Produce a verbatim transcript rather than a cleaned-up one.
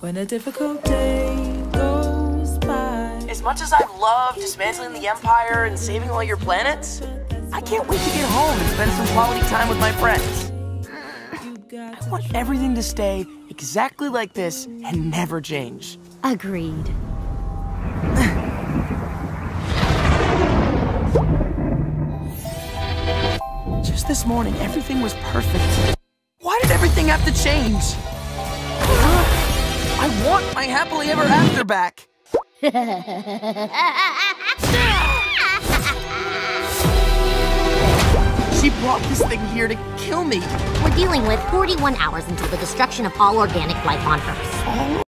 when a difficult day goes by. As much as I've loved dismantling the Empire and saving all your planets, I can't wait to get home and spend some quality time with my friends. I want everything to stay exactly like this and never change. Agreed. Just this morning, everything was perfect. Why did everything have to change? I want my happily ever after back. She brought this thing here to kill me. We're dealing with forty-one hours until the destruction of all organic life on Earth. All